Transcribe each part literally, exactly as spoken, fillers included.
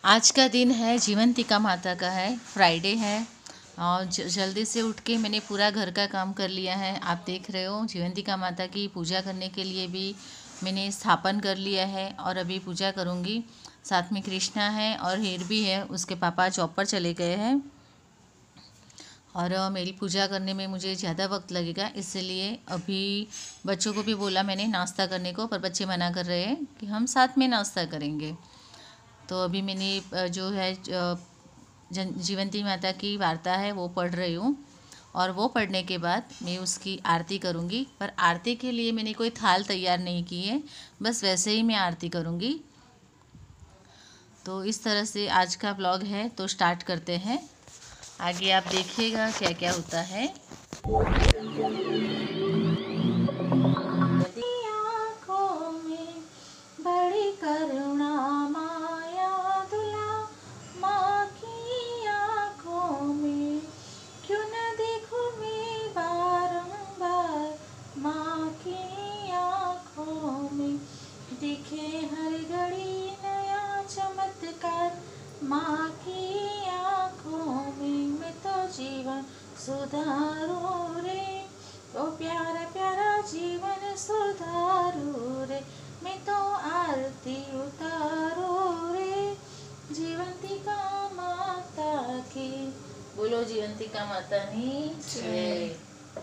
आज का दिन है जीवंतिका माता का है, फ्राइडे है और जल्दी से उठ के मैंने पूरा घर का काम कर लिया है। आप देख रहे हो जीवंतिका माता की पूजा करने के लिए भी मैंने स्थापन कर लिया है और अभी पूजा करूँगी। साथ में कृष्णा है और हीर भी है, उसके पापा जॉब पर चले गए हैं और मेरी पूजा करने में मुझे ज़्यादा वक्त लगेगा, इसलिए अभी बच्चों को भी बोला मैंने नाश्ता करने को, पर बच्चे मना कर रहे हैं कि हम साथ में नाश्ता करेंगे। तो अभी मैंने जो है जन जीवंती माता की वार्ता है वो पढ़ रही हूँ और वो पढ़ने के बाद मैं उसकी आरती करूँगी। पर आरती के लिए मैंने कोई थाल तैयार नहीं की है, बस वैसे ही मैं आरती करूँगी। तो इस तरह से आज का ब्लॉग है, तो स्टार्ट करते हैं। आगे आप देखिएगा क्या क्या होता है। आँखों में बड़ी करुणा माया दुला, माँ की आँखों में क्यों न देखूं मैं बारंबार, माँ की आँखों में दिखे हर घड़ी नया चमत्कार, माँ की आँखों में मैं तो जीवन सुधारूं रे, ओ प्यारा प्यारा जीवन सुधारू रे, मैं तो आरती उतारू रे जीवंतिका माता की। बोलो जीवंतिका माता नी जय।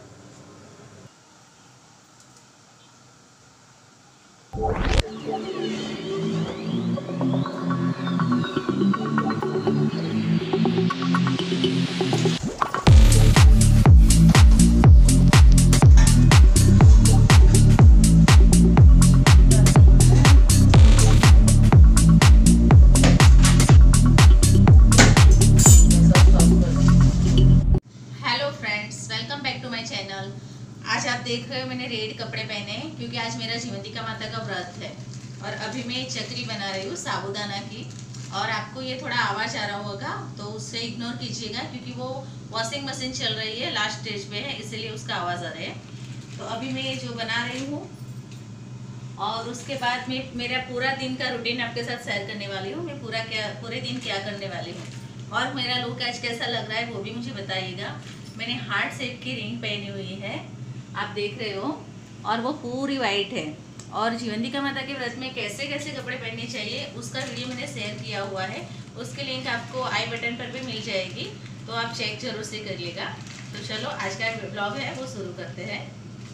आज आप देख रहे हो मैंने रेड कपड़े पहने हैं क्योंकि आज मेरा जीवंतिका माता का व्रत है और अभी मैं चकरी बना रही हूँ साबूदाना की। और आपको ये थोड़ा आवाज़ आ रहा होगा तो उससे इग्नोर कीजिएगा क्योंकि वो वॉशिंग मशीन चल रही है, लास्ट स्टेज पे है, इसलिए उसका आवाज़ आ रहा है। तो अभी मैं ये जो बना रही हूँ और उसके बाद मैं मेरा पूरा दिन का रूटीन आपके साथ शेयर करने वाली हूँ। मैं पूरा क्या पूरे दिन क्या करने वाली हूँ और मेरा लुक आज कैसा लग रहा है वो भी मुझे बताइएगा। मैंने हार्ट शेप की रिंग पहनी हुई है, आप देख रहे हो, और वो पूरी वाइट है। और जीवंतिका माता के व्रत में कैसे कैसे कपड़े पहनने चाहिए उसका वीडियो मैंने शेयर किया हुआ है, उसकी लिंक आपको आई बटन पर भी मिल जाएगी, तो आप चेक जरूर से करिएगा। तो चलो आज का ब्लॉग है वो शुरू करते हैं।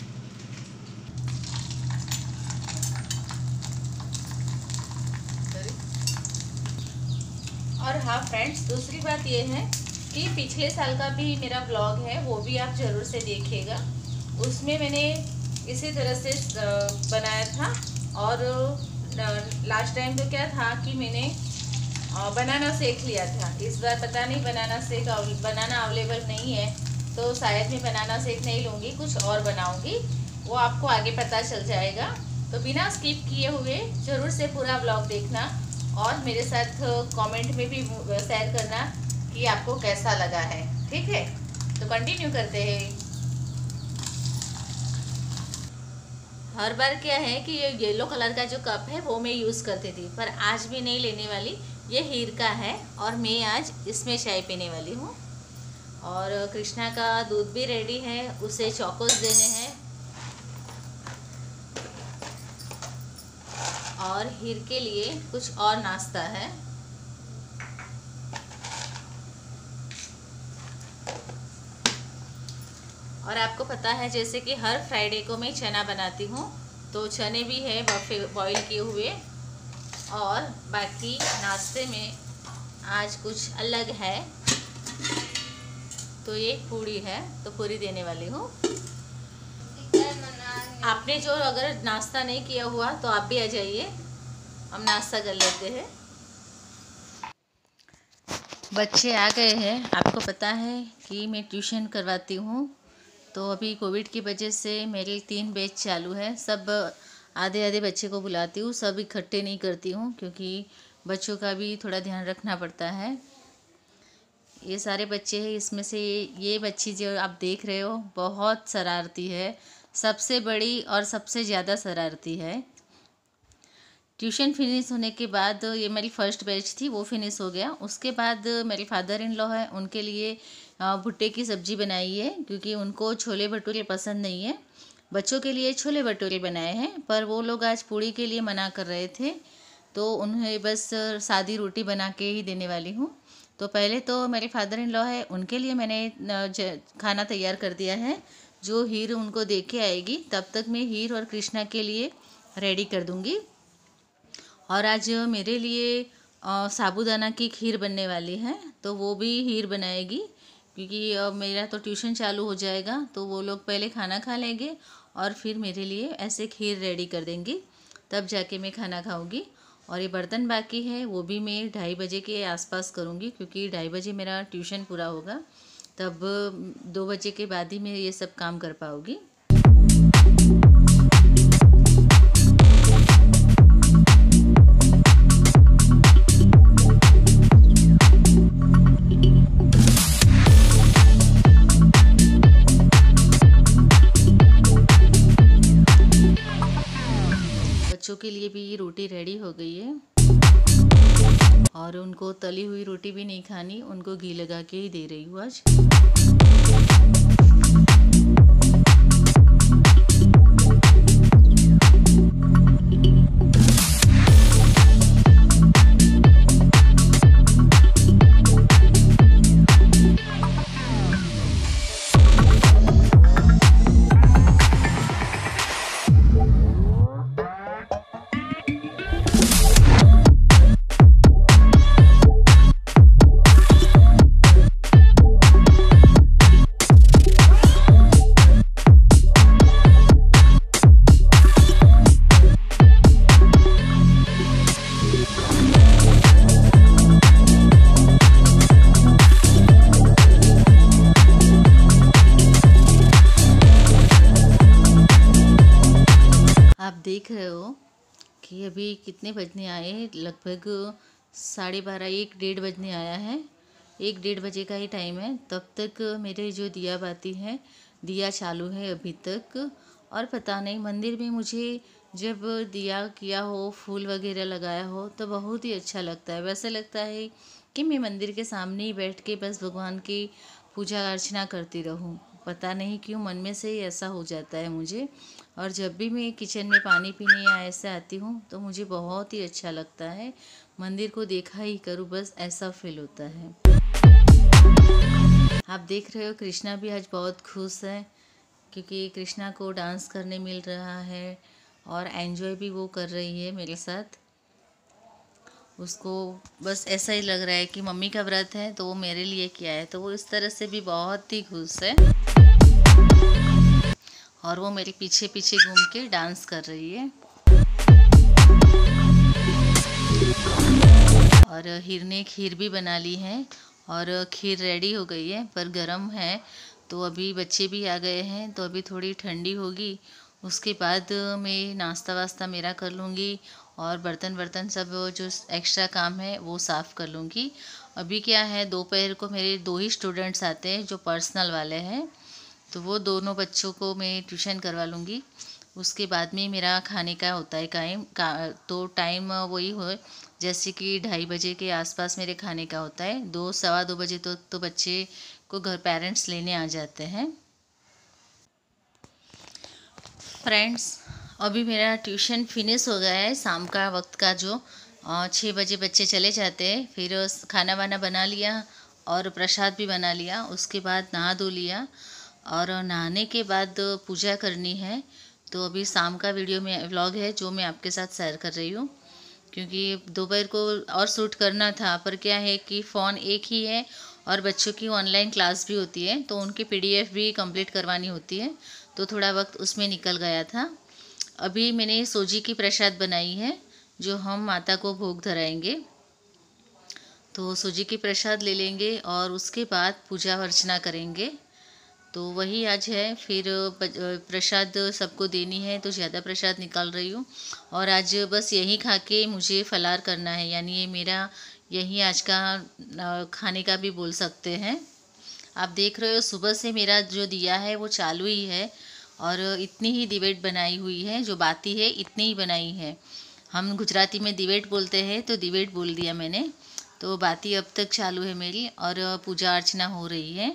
और हाँ फ्रेंड्स, दूसरी बात ये है कि पिछले साल का भी मेरा ब्लॉग है, वो भी आप ज़रूर से देखिएगा। उसमें मैंने इसी तरह से बनाया था और लास्ट टाइम तो क्या था कि मैंने बनाना शेक लिया था। इस बार पता नहीं बनाना शेक बनाना अवेलेबल नहीं है, तो शायद मैं बनाना शेक नहीं लूँगी, कुछ और बनाऊँगी, वो आपको आगे पता चल जाएगा। तो बिना स्किप किए हुए ज़रूर से पूरा ब्लॉग देखना और मेरे साथ कमेंट में भी शेयर करना कि आपको कैसा लगा है, ठीक है। तो कंटिन्यू करते हैं। हर बार क्या है कि ये येलो कलर का जो कप है वो मैं यूज़ करती थी, पर आज भी नहीं लेने वाली। ये हीर का है और मैं आज इसमें चाय पीने वाली हूँ। और कृष्णा का दूध भी रेडी है, उसे चॉकोस देने हैं। और हीर के लिए कुछ और नाश्ता है। और आपको पता है जैसे कि हर फ्राइडे को मैं चना बनाती हूँ, तो चने भी है बॉईल किए हुए। और बाकी नाश्ते में आज कुछ अलग है, तो ये पूरी है, तो पूरी देने वाली हूँ। आपने जो अगर नाश्ता नहीं किया हुआ तो आप भी आ जाइए, हम नाश्ता कर लेते हैं। बच्चे आ गए हैं। आपको पता है कि मैं ट्यूशन करवाती हूँ, तो अभी कोविड की वजह से मेरे तीन बैच चालू है। सब आधे आधे बच्चे को बुलाती हूँ, सब इकट्ठे नहीं करती हूँ क्योंकि बच्चों का भी थोड़ा ध्यान रखना पड़ता है। ये सारे बच्चे हैं, इसमें से ये बच्ची जो आप देख रहे हो बहुत शरारती है, सबसे बड़ी और सबसे ज़्यादा शरारती है। ट्यूशन फिनिश होने के बाद ये मेरी फ़र्स्ट बैच थी, वो फिनिश हो गया। उसके बाद मेरे फादर इन लॉ है, उनके लिए भुट्टे की सब्ज़ी बनाई है, क्योंकि उनको छोले भटूरे पसंद नहीं है। बच्चों के लिए छोले भटूरे बनाए हैं, पर वो लोग आज पूड़ी के लिए मना कर रहे थे, तो उन्हें बस सादी रोटी बना के ही देने वाली हूँ। तो पहले तो मेरे फादर इन लॉ है, उनके लिए मैंने खाना तैयार कर दिया है। जो हीर उनको दे के आएगी तब तक मैं हीर और कृष्णा के लिए रेडी कर दूँगी। और आज मेरे लिए साबूदाना की खीर बनने वाली है, तो वो भी हीर बनाएगी, क्योंकि अब मेरा तो ट्यूशन चालू हो जाएगा, तो वो लोग पहले खाना खा लेंगे और फिर मेरे लिए ऐसे खीर रेडी कर देंगी, तब जाके मैं खाना खाऊंगी। और ये बर्तन बाकी है, वो भी मैं ढाई बजे के आसपास करूँगी, क्योंकि ढाई बजे मेरा ट्यूशन पूरा होगा, तब दो बजे के बाद ही मैं ये सब काम कर पाऊँगी। बच्चों के लिए भी रोटी रेडी हो गई है, और उनको तली हुई रोटी भी नहीं खानी, उनको घी लगा के ही दे रही हूँ आज। आप देख रहे हो कि अभी कितने बजने आए, लगभग साढ़े बारह एक डेढ़ बजने आया है, एक डेढ़ बजे का ही टाइम है। तब तक मेरे जो दिया बाती है, दिया चालू है अभी तक। और पता नहीं, मंदिर में मुझे जब दिया किया हो, फूल वगैरह लगाया हो, तो बहुत ही अच्छा लगता है। वैसे लगता है कि मैं मंदिर के सामने ही बैठ के बस भगवान की पूजा अर्चना करती रहूं। पता नहीं क्यों मन में से ही ऐसा हो जाता है मुझे। और जब भी मैं किचन में पानी पीने या ऐसे आती हूँ, तो मुझे बहुत ही अच्छा लगता है, मंदिर को देखा ही करूँ, बस ऐसा फील होता है। आप देख रहे हो कृष्णा भी आज बहुत खुश है, क्योंकि कृष्णा को डांस करने मिल रहा है और एंजॉय भी वो कर रही है मेरे साथ। उसको बस ऐसा ही लग रहा है कि मम्मी का व्रत है तो वो मेरे लिए किया है, तो वो इस तरह से भी बहुत ही खुश है। और वो मेरे पीछे पीछे घूम के डांस कर रही है। और हीर ने खीर भी बना ली है, और खीर रेडी हो गई है, पर गर्म है, तो अभी बच्चे भी आ गए हैं, तो अभी थोड़ी ठंडी होगी, उसके बाद मैं नाश्ता वास्ता मेरा कर लूँगी, और बर्तन बर्तन सब जो एक्स्ट्रा काम है वो साफ़ कर लूँगी। अभी क्या है, दोपहर को मेरे दो ही स्टूडेंट्स आते हैं जो पर्सनल वाले हैं, तो वो दोनों बच्चों को मैं ट्यूशन करवा लूँगी। उसके बाद में मेरा खाने का होता है टाइम का, तो टाइम वही हो, जैसे कि ढाई बजे के आसपास मेरे खाने का होता है। दो सवा दो बजे तो, तो बच्चे को घर पेरेंट्स लेने आ जाते हैं। फ्रेंड्स, अभी मेरा ट्यूशन फिनिश हो गया है, शाम का वक्त का जो छः बजे बच्चे चले जाते हैं। फिर खाना वाना बना लिया और प्रसाद भी बना लिया, उसके बाद नहा धो लिया, और नहाने के बाद पूजा करनी है। तो अभी शाम का वीडियो में व्लॉग है जो मैं आपके साथ शेयर कर रही हूँ, क्योंकि दोपहर को और शूट करना था, पर क्या है कि फ़ोन एक ही है और बच्चों की ऑनलाइन क्लास भी होती है, तो उनकी पीडीएफ भी कंप्लीट करवानी होती है, तो थोड़ा वक्त उसमें निकल गया था। अभी मैंने सूजी की प्रसाद बनाई है जो हम माता को भोग धराएंगे, तो सूजी की प्रसाद ले लेंगे और उसके बाद पूजा अर्चना करेंगे। तो वही आज है। फिर प्रसाद सबको देनी है, तो ज़्यादा प्रसाद निकाल रही हूँ, और आज बस यही खा के मुझे फलार करना है, यानी ये मेरा यही आज का खाने का भी बोल सकते हैं। आप देख रहे हो सुबह से मेरा जो दिया है वो चालू ही है, और इतनी ही डिबेट बनाई हुई है, जो बाती है इतनी ही बनाई है। हम गुजराती में दिवेट बोलते हैं, तो दिवेट बोल दिया मैंने। तो बाती अब तक चालू है मेरी और पूजा अर्चना हो रही है।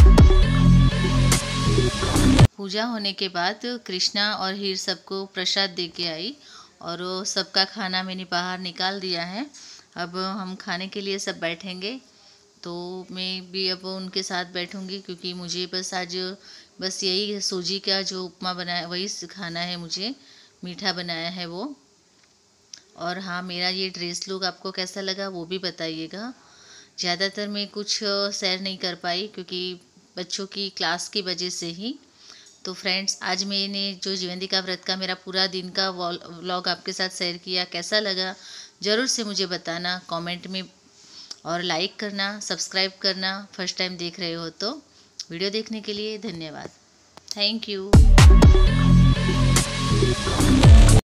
पूजा होने के बाद कृष्णा और हीर सबको प्रसाद दे के आई और सबका खाना मैंने बाहर निकाल दिया है। अब हम खाने के लिए सब बैठेंगे, तो मैं भी अब उनके साथ बैठूंगी क्योंकि मुझे बस आज बस यही सूजी का जो उपमा बनाया वही खाना है, मुझे मीठा बनाया है वो। और हाँ, मेरा ये ड्रेस लुक आपको कैसा लगा वो भी बताइएगा। ज़्यादातर मैं कुछ शेयर नहीं कर पाई क्योंकि बच्चों की क्लास की वजह से ही। तो फ्रेंड्स, आज मैंने जो जीवंतिका व्रत का मेरा पूरा दिन का व्लॉग आपके साथ शेयर किया, कैसा लगा ज़रूर से मुझे बताना कमेंट में, और लाइक करना, सब्सक्राइब करना फर्स्ट टाइम देख रहे हो तो। वीडियो देखने के लिए धन्यवाद। Thank you.